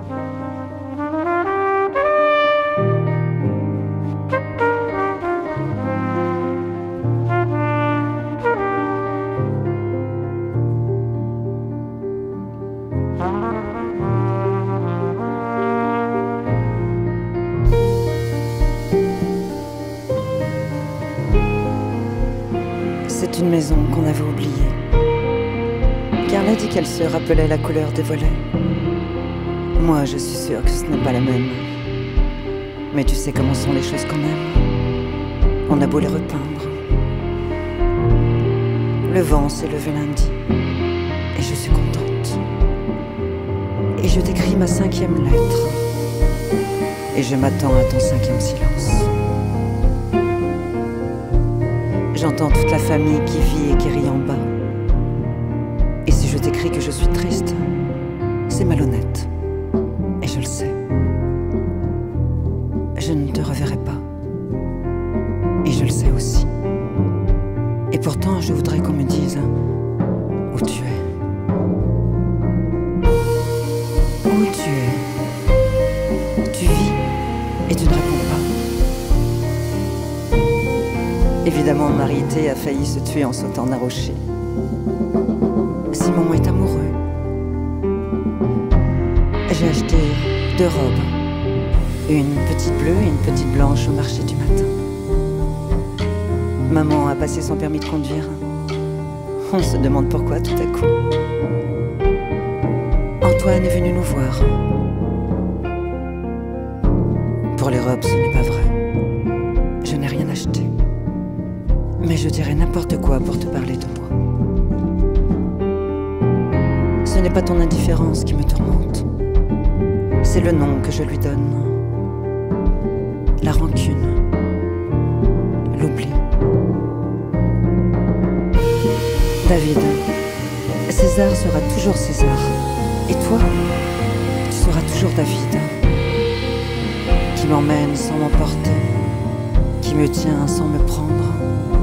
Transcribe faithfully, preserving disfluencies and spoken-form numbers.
C'est une maison qu'on avait oubliée. Carla dit qu'elle se rappelait la couleur des volets. Moi, je suis sûre que ce n'est pas la même. Mais tu sais comment sont les choses quand même. On a beau les repeindre. Le vent s'est levé lundi. Et je suis contente. Et je t'écris ma cinquième lettre. Et je m'attends à ton cinquième silence. J'entends toute la famille qui vit et qui rit en bas. Et si je t'écris que je suis triste, c'est malhonnête. Et je le sais. Je ne te reverrai pas. Et je le sais aussi. Et pourtant, je voudrais qu'on me dise où tu es. Où tu es. Tu vis et tu ne réponds pas. Évidemment, Marité a failli se tuer en sautant d'un rocher. Simon est amoureux. J'ai acheté deux robes. Une petite bleue et une petite blanche au marché du matin. Maman a passé son permis de conduire. On se demande pourquoi tout à coup. Antoine est venu nous voir. Pour les robes, ce n'est pas vrai. Je n'ai rien acheté. Mais je dirais n'importe quoi pour te parler de moi. Ce n'est pas ton indifférence qui me tourmente. C'est le nom que je lui donne. La rancune. L'oubli. David, César sera toujours César. Et toi, tu seras toujours David. Qui m'emmène sans m'emporter. Qui me tient sans me prendre.